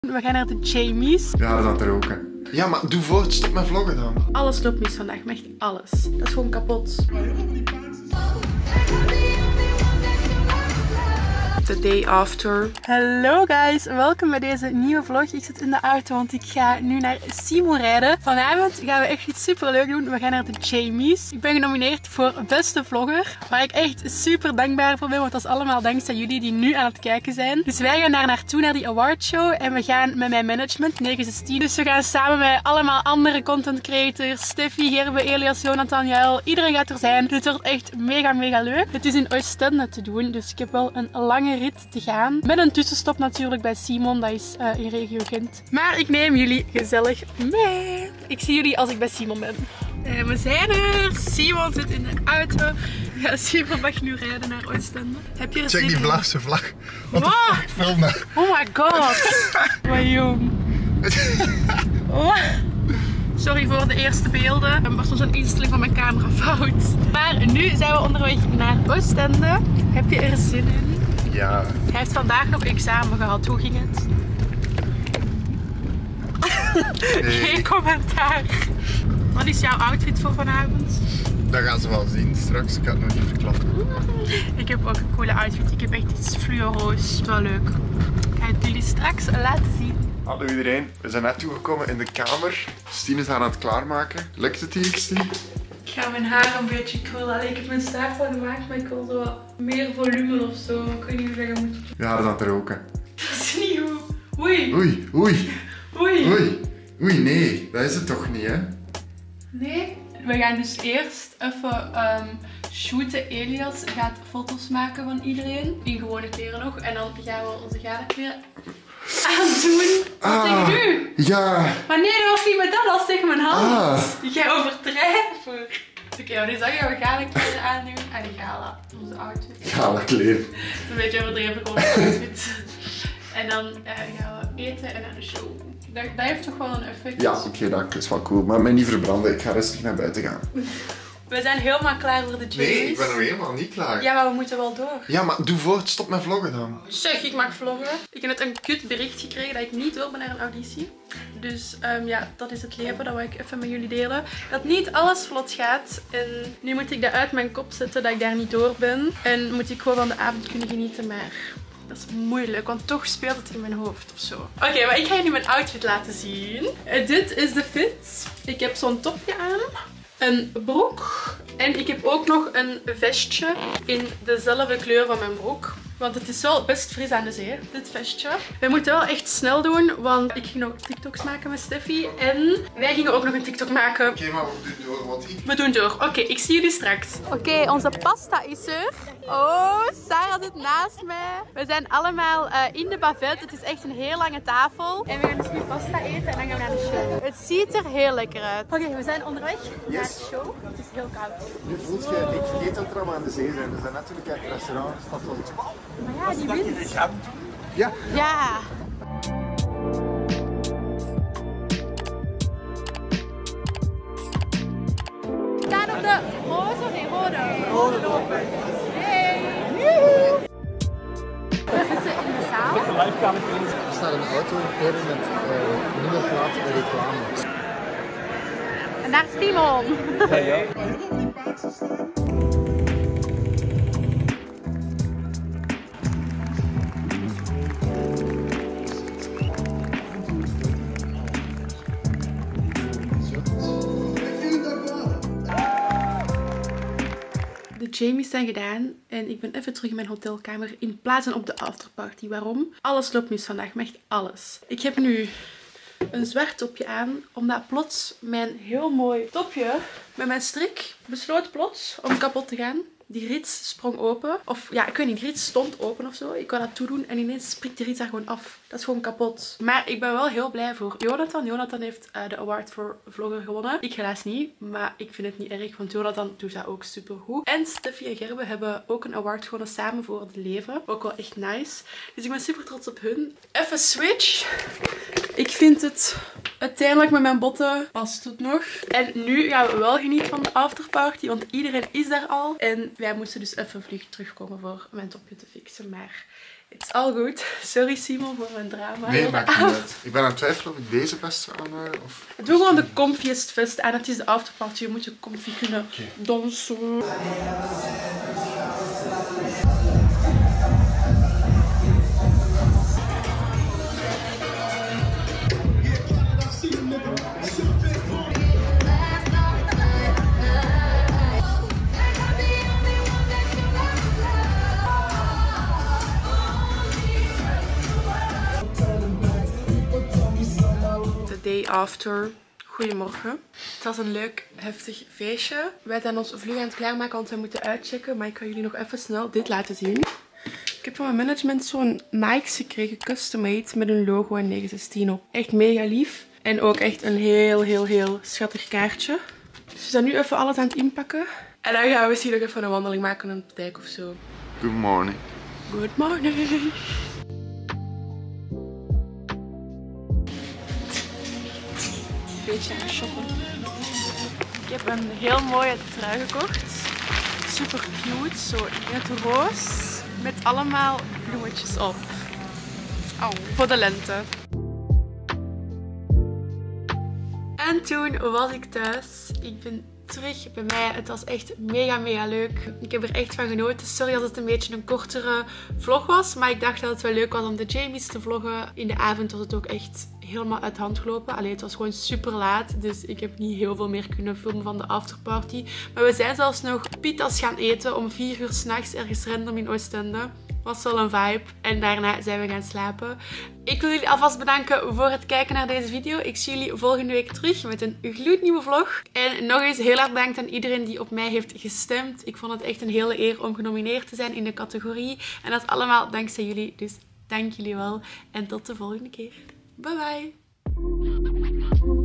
We gaan naar de Jamie's. Ja, dat er ook, hè. Ja, maar doe voort. Stop met vloggen dan. Alles loopt mis vandaag, maar echt alles. Dat is gewoon kapot. The day after. Hallo guys, welkom bij deze nieuwe vlog. Ik zit in de auto, want ik ga nu naar Simon rijden. Vanavond gaan we echt iets super leuk doen. We gaan naar de Jamie's. Ik ben genomineerd voor beste vlogger, waar ik echt super dankbaar voor ben, want dat is allemaal dankzij jullie die nu aan het kijken zijn. Dus wij gaan daar naartoe, naar die awardshow, en we gaan met mijn management, 916. Dus we gaan samen met allemaal andere content creators, Steffi, Gerbe, Elias, Jonathan, Jael. Iedereen gaat er zijn. Dit wordt echt mega leuk. Het is in Oostende te doen, dus ik heb wel een lange rit te gaan. Met een tussenstop natuurlijk bij Simon, dat is in regio Gent. Maar ik neem jullie gezellig mee. Ik zie jullie als ik bij Simon ben. We zijn er. Simon zit in de auto. Ja, Simon mag nu rijden naar Oostende. Heb je er Check die Vlaamse vlag. Wat wow. de fuck, film dat. Oh my god. Wat jong. Oh. Sorry voor de eerste beelden. Er was soms een instelling van mijn camera fout. Maar nu zijn we onderweg naar Oostende. Heb je er zin in? Ja. Hij heeft vandaag nog examen gehad. Hoe ging het? Nee. Geen commentaar. Wat is jouw outfit voor vanavond? Dat gaan ze wel zien straks. Ik ga het nog niet verklappen. Ik heb ook een coole outfit. Ik heb echt iets fluoroos. Wel leuk. Ik ga het jullie straks laten zien. Hallo iedereen. We zijn net toegekomen in de kamer. Stien is haar aan het klaarmaken. Lukt het hier, Stien? Ik ga mijn haar een beetje krullen. Ik heb mijn staart al gemaakt, maar ik wil zo meer volume of zo. Ik weet niet hoe dat moet. Ja, dat er ook, hè. Dat is niet goed. Oei. Oei, nee. Dat is het toch niet, hè? Nee. We gaan dus eerst even shooten. Elias gaat foto's maken van iedereen. In gewone kleren nog. En dan gaan we onze gala-kleren aandoen. Wat zeg je nu? Ja. Maar nee, dat was niet met dat was tegen mijn hand. Ah. Ik ga overdrijven. Oké, dus dan gaan we gala-kleren aandoen. En de gala, onze outfit. Gala-kleren. Het is een beetje overdreven, gewoon een outfit. En dan gaan we eten en naar de show. Dat heeft toch wel een effect? Ja, oké, dat is wel cool. Maar mij niet verbranden. Ik ga rustig naar buiten gaan. We zijn helemaal klaar voor de Jamie's. Nee, ik ben nog helemaal niet klaar. Ja, maar we moeten wel door. Ja, maar doe voort. Stop met vloggen dan. Zeg, ik mag vloggen. Ik heb net een kut bericht gekregen dat ik niet door ben naar een auditie. Dus ja, dat is het leven. Dat wil ik even met jullie delen. Dat niet alles vlot gaat. En nu moet ik dat uit mijn kop zetten dat ik daar niet door ben. En moet ik gewoon van de avond kunnen genieten, maar dat is moeilijk, want toch speelt het in mijn hoofd of zo. Oké, maar ik ga jullie mijn outfit laten zien. Dit is de fit. Ik heb zo'n topje aan, een broek en ik heb ook nog een vestje in dezelfde kleur van mijn broek. Want het is wel best fris aan de zee, dit vestje. We moeten wel echt snel doen, want ik ging nog TikToks maken met Steffi. En wij gingen ook nog een TikTok maken. Oké, maar we doen door, want We doen door. Oké, ik zie jullie straks. Oké, onze pasta is er. Oh, Sarah zit naast mij. We zijn allemaal in de bavet. Het is echt een heel lange tafel. En we gaan dus nu pasta eten en dan gaan we naar de show. Het ziet er heel lekker uit. Oké, we zijn onderweg naar de show. Het is heel koud. Nu voelt je, ik vergeet dat we allemaal aan de zee zijn. We zijn natuurlijk uit het restaurant. Maar ja, die wind. Ja. Ja. We staan op de roze, nee, rode lopen. Hey. We zitten in de zaal. Er staat een auto rijden met nummerplaat en reclame. En daar is Simon. Ja. De Jamie's zijn gedaan en ik ben even terug in mijn hotelkamer in plaats van op de afterparty. Waarom? Alles loopt mis vandaag, maar echt alles. Ik heb nu een zwart topje aan, omdat plots mijn heel mooi topje met mijn strik besloot plots om kapot te gaan. Die rits sprong open. Of ja, ik weet niet, die rits stond open of zo. Ik wou dat toedoen en ineens springt die rits daar gewoon af. Dat is gewoon kapot. Maar ik ben wel heel blij voor Jonathan. Jonathan heeft de award voor vlogger gewonnen. Ik helaas niet, maar ik vind het niet erg, want Jonathan doet dat ook super goed. En Steffi en Gerbe hebben ook een award gewonnen samen voor het leven. Ook wel echt nice. Dus ik ben super trots op hun. Even switch. Ik vind het uiteindelijk met mijn botten past het nog. En nu gaan we wel genieten van de afterparty, want iedereen is daar al. En wij moesten dus even vlug terugkomen voor mijn topje te fixen. Maar It's all good. Sorry Simon voor mijn drama. Nee, maakt niet uit. Ik ben aan het twijfelen of ik deze vest zou aanhouden of... Doe gewoon de comfiest vest aan. Het is de afterparty. Je moet je comfy kunnen dansen. Day after. Goedemorgen. Het was een leuk, heftig feestje. Wij zijn ons vlug aan het klaarmaken, want we moeten uitchecken. Maar ik kan jullie nog even snel dit laten zien. Ik heb van mijn management zo'n Nikes gekregen, custom made, met een logo en 916 op. Echt mega lief. En ook echt een heel schattig kaartje. Dus we zijn nu even alles aan het inpakken. En dan gaan we misschien nog even een wandeling maken in het dijk of zo. Good morning. Good morning. Beetje aan shoppen. Ik heb een heel mooie trui gekocht. Super cute, zo in het roos. Met allemaal bloemetjes op. Oh, voor de lente. En toen was ik thuis. Ik ben terug bij mij. Het was echt mega leuk. Ik heb er echt van genoten. Sorry als het een beetje een kortere vlog was. Maar ik dacht dat het wel leuk was om de Jamies te vloggen. In de avond was het ook echt helemaal uit de hand gelopen. Allee, het was gewoon super laat. Dus ik heb niet heel veel meer kunnen filmen van de afterparty. Maar we zijn zelfs nog pitas gaan eten om 4 uur 's nachts ergens random in Oostende. Was wel een vibe. En daarna zijn we gaan slapen. Ik wil jullie alvast bedanken voor het kijken naar deze video. Ik zie jullie volgende week terug met een gloednieuwe vlog. En nog eens heel erg bedankt aan iedereen die op mij heeft gestemd. Ik vond het echt een hele eer om genomineerd te zijn in de categorie. En dat allemaal dankzij jullie. Dus dank jullie wel. En tot de volgende keer. Bye bye.